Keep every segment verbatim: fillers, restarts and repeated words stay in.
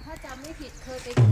ถ้าจำไม่ผิดเคยไปขึ้น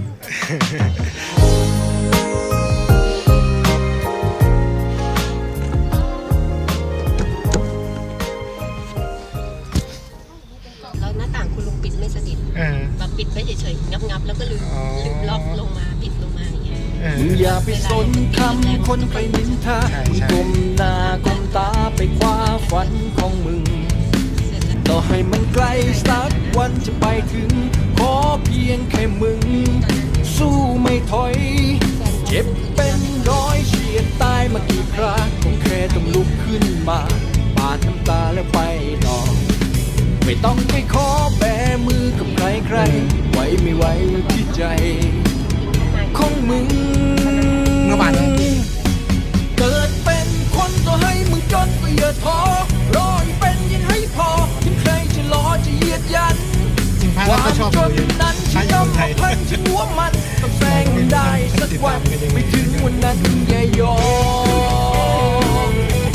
แล้วหน้าต่างคุณลุงปิดไม่สนิทแบบปิดไว้เฉยๆงับๆแล้วก็ลืมลืมล็อกลงมาปิดลงมาอย่างเงี้ยมึงอย่าไปสนคำคนไปนินทามึงก้มหน้าก้มตาไปคว้าฝันของมึงต่อให้มันไกลสักวันจะไปถึงขอเพียงแค่มึงสู้ไม่ถอยเจ็บเป็นร้อยเฉียดตายมากี่ครั้งคงแค่ต้องลุกขึ้นมาปาดน้ำตาแล้วไปต่อไม่ต้องไปขอแบมือกับใครใครไหวไม่ไหวที่ใจของมึงเมื่อวานเกิดเป็นคนตัวให้มึงจนก็อย่าท้อรอให้เป็นยังให้พอถึงใครจะล้อจะเหยียดยันความจนนั้นฉันยอมพันฉันหัวมันต้องแซงได้สักวันไม่ถึงวันนั้นอย่ายอม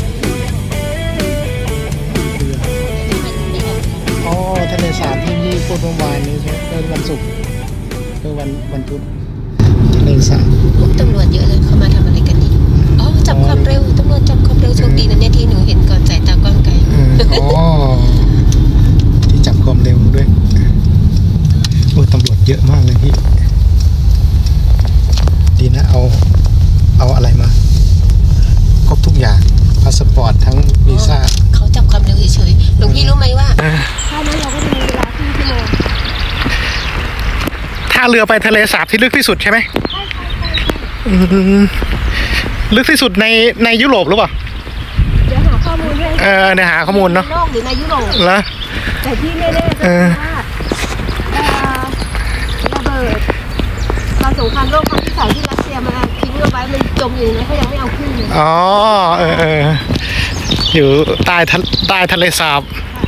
อ๋อทะเลสาบที่นี่พูดเมื่อวานนี้เป็นวันศุกร์คือวันวันพุธทะเลสาบตำรวจเยอะเลยเขามาทำอะไรกันนี่อ๋อจับความเร็วตำรวจจับความเร็วโชคดีนะเนี่ยที่หนูเห็นก่อนสายตากว้างไกลอ๋อที่จับความเร็วด้วยโอ้ตำรวจเยอะมากเลยพี่ดีนะเอาเอาอะไรมาครบทุกอย่างพาสปอร์ตทั้งวีซ่าเขาจับความเร็วเฉยๆหลวงพี่รู้ไหมว่าถ้านั้นเราก็จะมีเวลาครึ่งชั่วโมงถ้าเรือไปทะเลสาบที่ลึกที่สุดใช่ไหมลึกที่สุดในในยุโรปหรือเปล่าเดี๋ยวหาข้อมูลให้เออเดี๋ยวหาข้อมูลเนาะโลกหรือในยุโรปเหรอแต่ที่แน่ๆคือว่าระเบิดตอนสงครามโลกครั้งที่สองที่รัสเซียมาทิ้งเอาไว้มันจมอยู่นะเขายังไม่เอาขึ้นเลยอ๋อเออเอออยู่ใต้ใต้ทะเลสาบ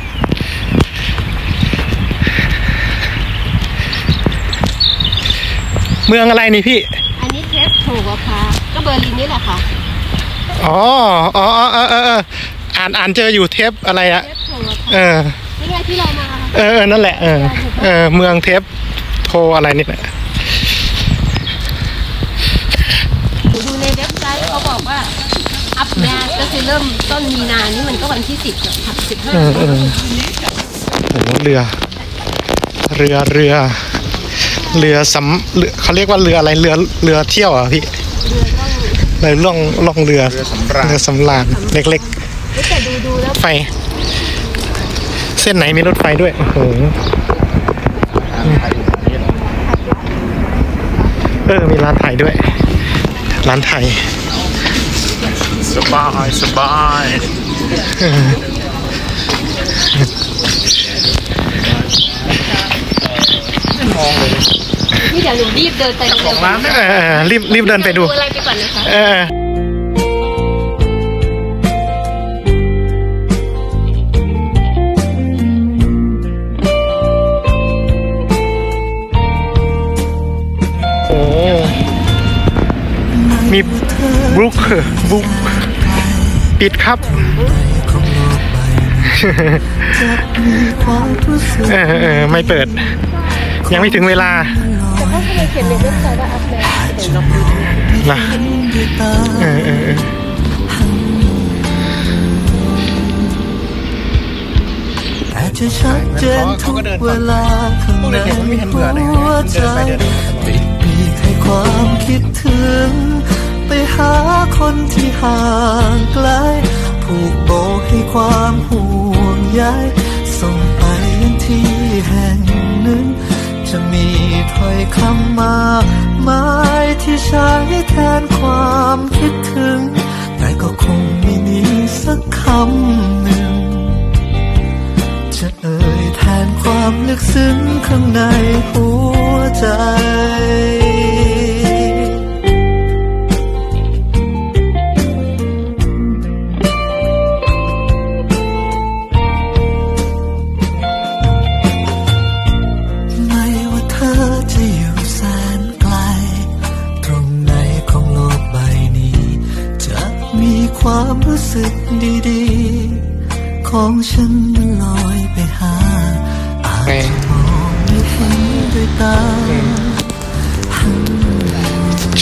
เมืองอะไรนี่พี่อันนี้เทปโถค่ะก็เบอร์ลินนี่แหละค่ะอ๋ออ๋อเออเอออ่านอ่านเจออยู่เทปอะไรอะเออนี่ไงที่เรามาเออนั่นแหละเออเออเมืองเทปโทอะไรนี่แหละดูในเว็บไซต์เขาบอกว่าอัพแมสก็คือเริ่มต้นมีนานี่มันก็วันที่สิบกับสิบห้าโอ้โหเรือเรือเรือเรือสำเรือเขาเรียกว่าเรืออะไรเรือเรือเที่ยวอ่ะพี่เรือล่องล่องเรือเรือสำราญเล็กๆไฟเส้นไหนมีรถไฟด้วยโอ้โหเออมีร้านไทยด้วยร้านไทยสบายสบายมองเลยนี่เดี๋ยวหนูรีบเดินไปดูของร้านเออรีบรีบเดินไปดูอะไรไปก่อนนะคะเออโอ้มีบรุ๊คบรุ๊คปิดครับเออเออไม่เปิดยังไม่ถึงเวลาแต่เขาเคยเขียนในเว็บไซต์ว่าอัพแมสเดี๋ยวลองดูล่ะเออเอออาจจะชัดเจนทุกเวลาข้างในหัวใจปิดปีกให้ความคิดถึงไปหาคนที่ห่างไกลผูกโบให้ความห่วงใยส่งไปยังที่แห่งหนึ่งจะมีถ้อยคำมากมายที่ใช้แทนความคิดถึงแต่ก็คงไม่มีสักคำหนึ่งจะเอ่ยแทนความลึกซึ้งข้างในหัวใจความรู้สึกดีๆของฉันมันลอยไปหาอาจจะมองไม่เห็นด้วยตา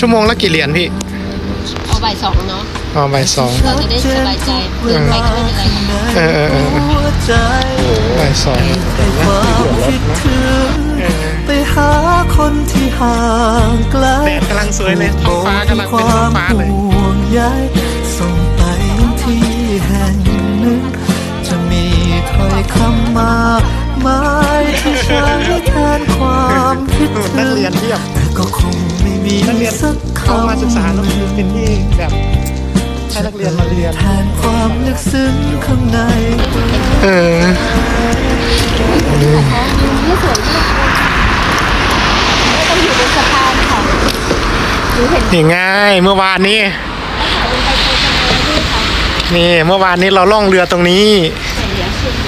ชั่วโมงละกี่เหรียญพี่เอาบ่ายสองเนาะอ๋อบ่ายสองเราจะได้สบายใจเดินไปก็ไม่เป็นไรค่ะเออเออเออบ่ายสองความคิดถึงไปหาคนที่ห่างไกลแดดกำลังสวยเลยท้องฟ้ากำลังเป็นท้องฟ้าเลยห่วงใยส่งไปที่แห่งหนึ่งจะมีถ้อยคำมากมายที่ใช้แทนความคิดถึนักงเรียนเทียบแต่ก็คงไม่มีนักเรียนสักเขาคำมาศึกษาแล้วคือเป็นที่แบบให้นักเรียนมาเรียนแทนความลึกซึ้งข้างในเออนี่สวยมากไม่ต้องอยู่บนสะพานค่ะหนูเห็นนี่ง่ายเมื่อวานนี้เขาถ่ายเป็นไปโพสต์มาด้วยค่ะนี่เมื่อวานนี้เราล่องเรือตรงนี้แต่เหลือเชื่อเหลื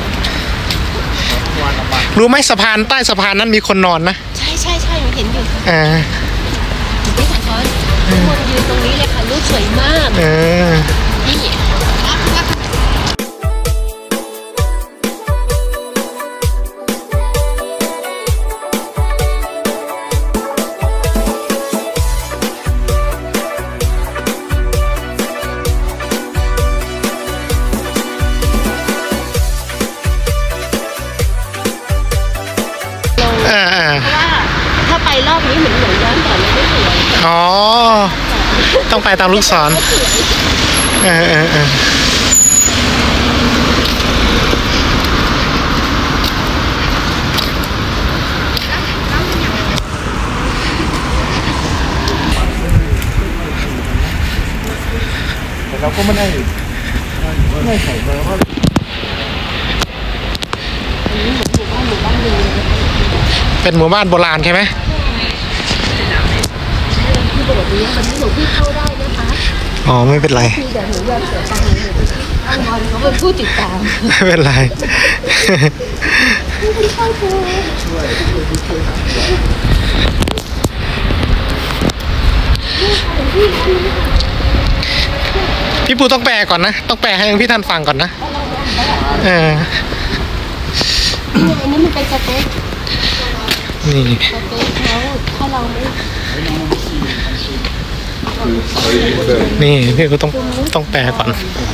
อรู้ไหมสะพานใต้สะพานนั้นมีคนนอนนะใช่ใช่ใช่หนูเห็นอยู่ค่ะอ่าพี่สายช้อนทุกคนยืนตรงนี้เลยค่ะรูปสวยมากเออนี่อ่าอ่าเพราะว่าถ้าไปรอบนี้เหมือนเหมือนย้อนก่อนเลยไม่สวยอ๋อ ต้องไปตามลูกศรสวยเออเออเออแต่เราก็ไม่ได้ไม่ใส่เลยว่าอันนี้เหมือนหมู่บ้านหมู่บ้านหนึ่งเลยนะคะเป็นหมู่บ้านโบราณใช่ไหมที่บอกนี้วันนี้หนูพี่เข้าได้นะคะอ๋อไม่เป็นไรคือเดี๋ยวหนูยอมเสียตังค์หนูต้องนอนเขาเป็นผู้ติดตามไม่เป็นไรพี่เข้าเถอะพี่พี่พี่ปูต้องแปลก่อนนะ ต้องแปลให้พี่ทันฟังก่อนนะ เอออันนี้มันเป็นสเต็กนี่สเต็กแล้วถ้าเราไม่นี่พี่ก็ต้องต้องแปลก่อน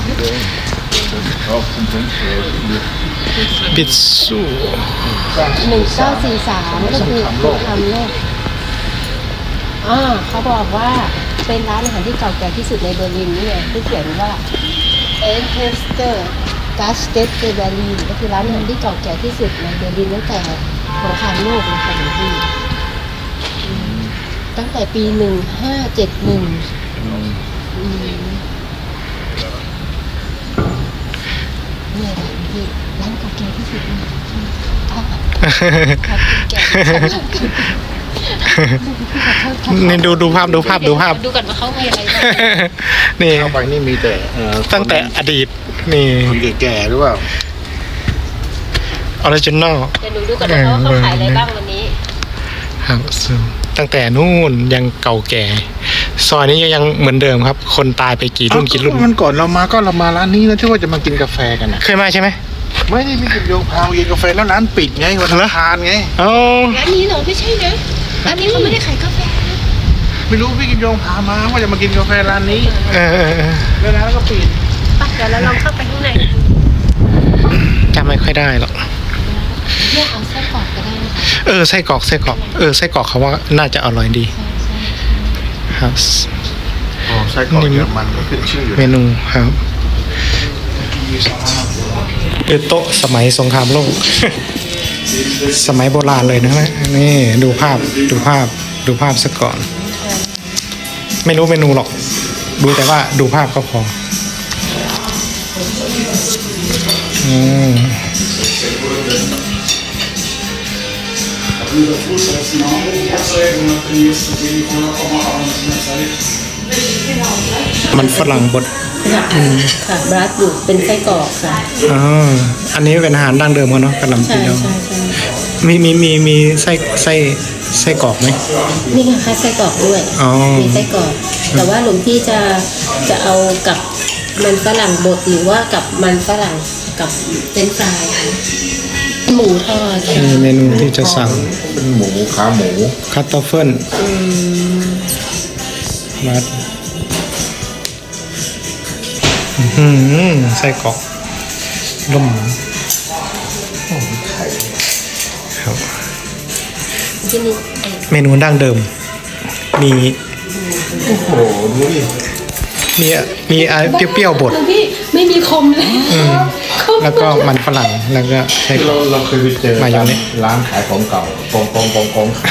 บิดสู้หนึ่งเก้าสี่สามก็คือสงครามโลกอ่าเขาบอกว่าเป็นร้านอาหารที่เก่าแก่ที่สุดในเบอร์ลินนี่ไงที่เขียนว่า เอ็นเทสเตอร์ กาสเตสเบอร์ลินก็คือร้านอาหารที่เก่าแก่ที่สุดในเบอร์ลินตั้งแต่สงครามโลกเลยค่ะหลวงพี่อืมตั้งแต่ปีหนึ่งห้าเจ็ดหนึ่งเนี่ยแหละหลวงพี่ร้านเก่าแก่ที่สุดเลยค่ะครับแก่นี่ดูดูภาพดูภาพดูภาพดูก่อนว่าเขามีอะไรบ้างนี่เข้าไปนี่มีแต่เอ่อตั้งแต่อดีต นี่คนแก่ๆหรือเปล่าออริจินอลเดี๋ยวหนูดูก่อนนะคะว่าเขาขายอะไรบ้างวันนี้ครับซึ่งตั้งแต่นู่นยังเก่าแก่ ซอยนี้ยังเหมือนเดิมครับ คนตายไปกี่รุ่นกี่รุ่นมันก่อนเรามาก็เรามาร้านนี้นะที่ว่าจะมากินกาแฟกันนะเคยมาใช่ไหมไม่ได้พี่กินโยงพาวกินกาแฟแล้วร้านปิดไงวันอังคารไงอ๋อร้านนี้เหรอไม่ใช่นะร้านนี้เขาไม่ได้ขายกาแฟไม่รู้พี่กินโยงพามาว่าจะมากินกาแฟร้านนี้เออเออเออแล้วร้านก็ปิดไปเดี๋ยวเราลองเข้าไปข้างในจำไม่ค่อยได้หรอกเนี่ยเอาไส้กรอกก็ได้นะคะเออไส้กรอกไส้กรอกเออไส้กรอกเขาว่าน่าจะอร่อยดีใช่ใช่ครับอ๋อไส้กรอกเยอรมันก็ขึ้นชื่ออยู่เมนูครับคือโต๊ะสมัยสงครามโลก สมัยโบราณเลยนะนี่ดูภาพดูภาพดูภาพซะก่อน ไม่รู้เมนูหรอก ดูแต่ว่าดูภาพก็พออืมมันฝรั่งบดค่ะบรัสบุกเป็นไส้กรอกค่ะอ๋ออันนี้เป็นอาหารดั้งเดิมเขาเนาะกระหล่ำปีดองมีมีมีมีไส้ไส้ไส้กรอกไหมนี่ไงคะไส้กรอกด้วยอ๋อมีไส้กรอกแต่ว่าหลวงพี่จะจะเอากับมันฝรั่งบดหรือว่ากับมันฝรั่งกับเฟรนช์ฟรายค่ะหมูทอดมีเมนูที่จะสั่งเป็นหมูขาหมูคัตเตอร์เฟิลอืมมาอืมไส้กรอกล่มครับที่นี่ไอ้เมนูดั้งเดิม มีโอ้โหดูดิมีมีอะไรเปรี้ยวๆบดพี่ไม่มีคมเลยอืมแล้วก็มันฝรั่งแล้วก็ไส้กรเราอกเราเคยไปเจอมายองเนสร้านขายของเก่ากองกองกองกองขาย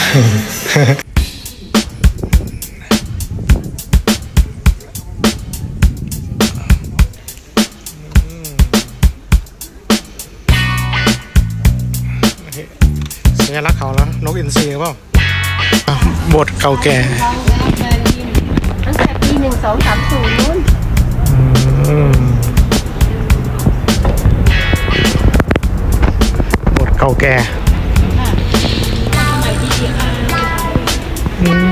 สัญลักษณ์เขาแล้วนกอินทรีหรือเปล่าอ้าวโบสถ์เก่าแก่ตั้งแต่ปีหนึ่งสองสามศูนย์นู้นอืมโบสถ์เก่าแก่สมัยที่เดียร์อืม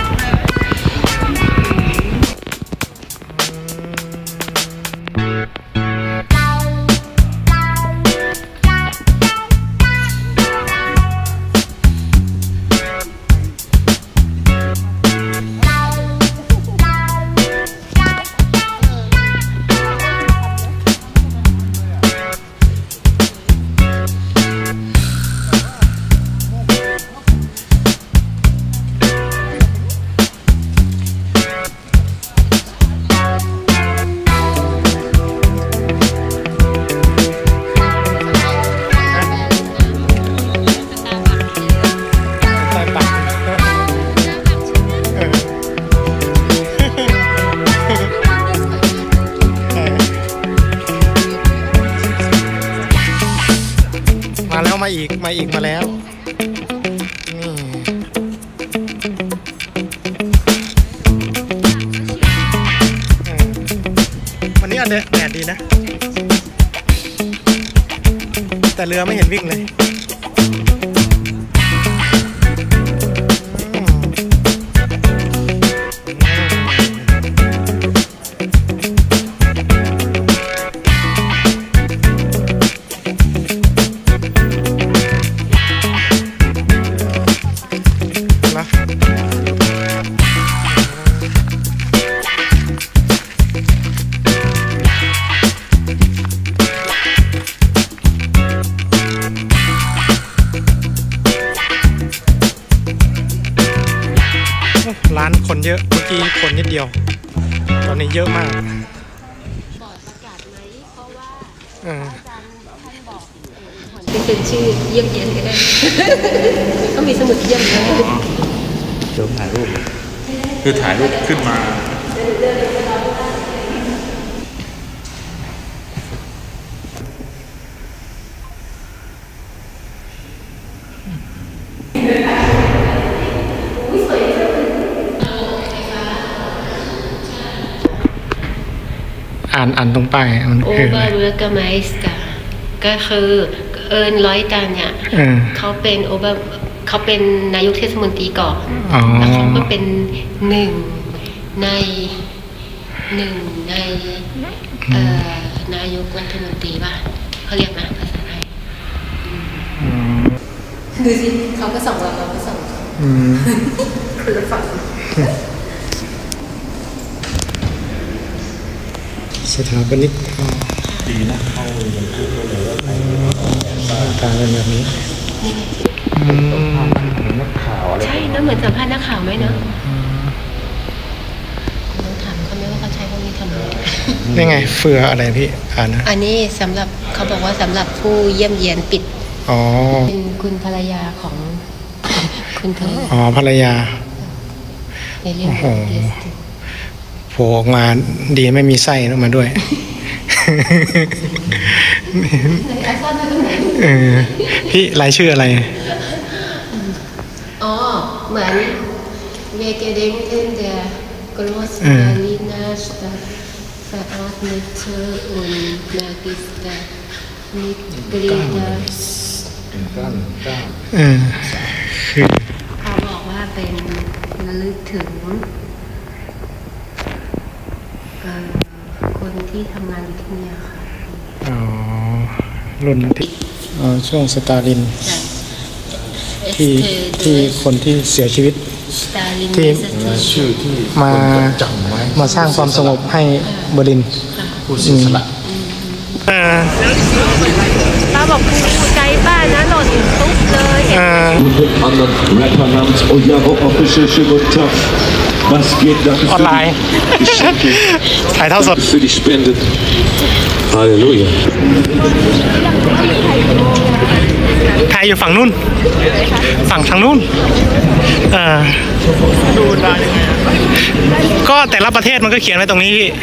ใส่ปักเออมาแล้วมาอีกมาอีกมาแล้วนี่เออวันนี้อันเดแดดดีนะ แต่เรือไม่เห็นวิ่งเลยอืมนะร้านคนเยอะเมื่อกี้คนนิดเดียว ตอนนี้เยอะมากบอร์ดประกาศไหมเพราะว่าเอออาจารย์ท่านบอกเป็นเป็นชื่อเยี่ยมเยียนก็ได้ ก็มีสมุดเยี่ยมนะเดี๋ยวถ่ายรูปคือถ่ายรูปขึ้นมาอ่านอ่านตรงป้ายมันโอคือเบอะอไรร์เบอร์กไมสกาก็คือเอิร์นร้อยตันเนี่ยเออเขาเป็นโอเบอร์เขาเป็นนายกเทศมนตรีก่อนอ๋อแล้วเขาก็เป็นหนึ่งในหนึ่งในเอ่อนายกรัฐมนตรีป่ะเขาเรียกนะภาษาไทยอืมดูสิเขาก็ส่งเราเราก็ส่งอืมคือละฝั่งสถาปนิกดีนะเข้ายังพูดเลยว่าใครหน้าตาเป็นแบบนี้อืมนักข่าวอะไรใช่นะเหมือนสัมภาษณ์นักข่าวไหมเนาะต้องถามเขาไหมว่าเขาใช้พวกนี้ทำอะไรนี่ไงเฟืออะไรพี่อ่านนะอันนี้สำหรับเขาบอกว่าสำหรับผู้เยี่ยมเยียนปิดอ๋อเป็นคุณภรรยาของ คุณเธออ๋อภรรยาในเรื่องของโอ้โหเดสติโผล่ออกมาดีไม่มีไส้ออกมาด้วยไอซ่อนมาตรงไหนเออพี่รายชื่ออะไรอ๋อ เหมือนเวเกเดงเทนเดกรอสเออมาลีนาสตาฟาอาร์เนเตอร์อุนนากิสตานิกรีดาเป็นก้านก้านเออคือเขาบอกว่าเป็นระลึกถึงเอ่อคนที่ทำงานอยู่ที่เนี่ยค่ะอ๋อรุ่นที่อ๋อช่วงสตาลินจากที่ที่คนที่เสียชีวิตที่ชื่อที่มาคนจำไว้มาสร้างความสงบให้เบอร์ลินผู้เสียสละเออป้าบอกกูไกลบ้านนะหล่นตุ๊บเลยเออ Ander Rapper namens Ojaro Official Shibotov. Was geht da ออนไลน์ ถ่ายเท่าสด für die Spende? Halleluja. ถ่ายอยู่ฝั่งนู้น ฝั่งทางนู้น เออดูได้ยังไงก็แต่ละประเทศมันก็เขียนไว้ตรงนี้พี่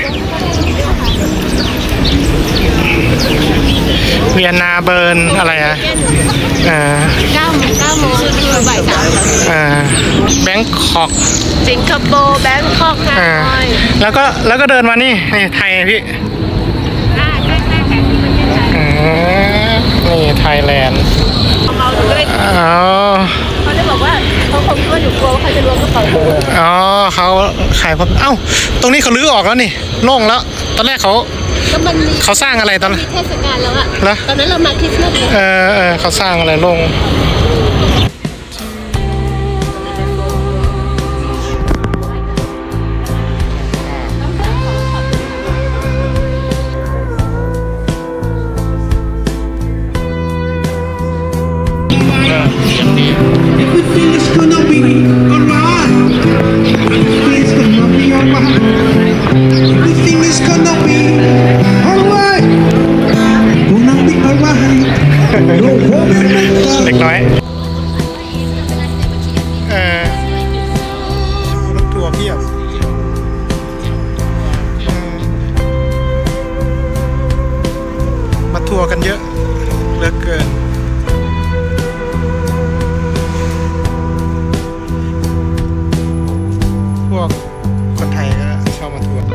เวียนนาเบิร์นอะไรอ่ะเออเก้าเก้าโมงบ่ายสามเออแบงคอกสิงคโปร์แบงคอกฮาอ่านอยแล้วก็แล้วก็เดินมานี่นี่ไทยพี่อ่าใช่ใช่แผนที่ประเทศไทยอืมนี่ไทยแลนด์เขาหนูก็เลยอ๋อเขาเลยบอกว่าเขาคงคิดว่าหนูกลัวว่าเขาจะล้วงกระเป๋าหนูอ๋อเขาขายพบเอ้าตรงนี้เขาลื้อออกแล้วนี่โล่งแล้ว ตอนแรกเขาก็มันมีเขาสร้างอะไรตอนมีเทศกาลแล้วอะเหรอตอนนั้นเรามาคริสต์มาสเลยเออเออเขาสร้างอะไรโล่งเล็กน้อยเออรถทัวร์เพียบอืมมาทัวร์กันเยอะเหลือเกินพวกคนไทยก็ชอบมาทัวร์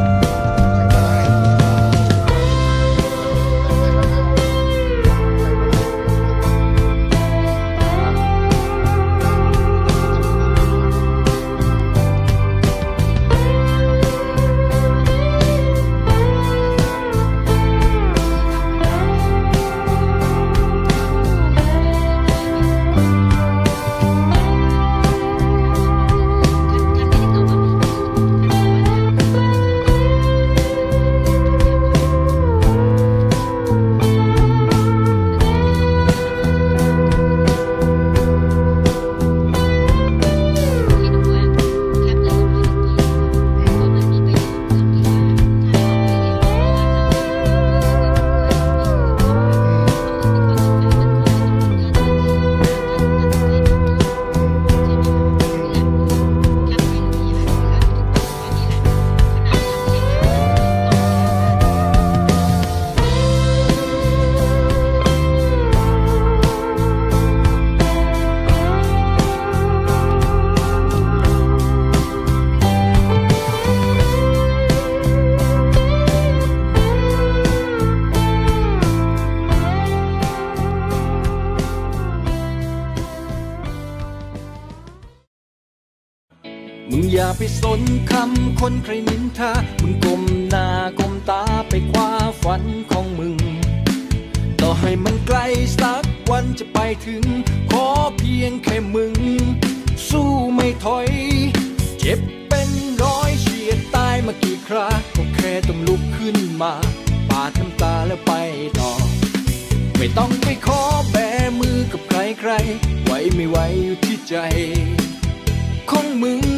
มึงอย่าไปสนคำคนใครนินทามึงก้มหน้าก้มตาไปคว้าฝันของมึงต่อให้มันไกลสักวันจะไปถึงขอเพียงแค่มึงสู้ไม่ถอยเจ็บเป็นร้อยเฉียดตายมากี่คราก็แค่ต้องลุกขึ้นมาปาดน้ำตาแล้วไปต่อไม่ต้องไปขอแบมือกับใครใครไหวไม่ไหวอยู่ที่ใจของมึง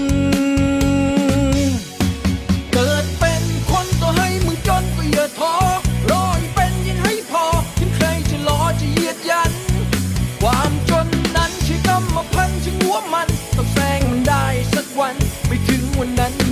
เกิดเป็นคนต่อให้มึงจนก็อย่าท้อรอให้เป็นยังให้พอถึงใครจะล้อจะเหยียดยันความจนนั้นใช่กรรมพันธุ์ถึงหัวมันต้องแซงมันได้สักวันไปถึงวันนั้น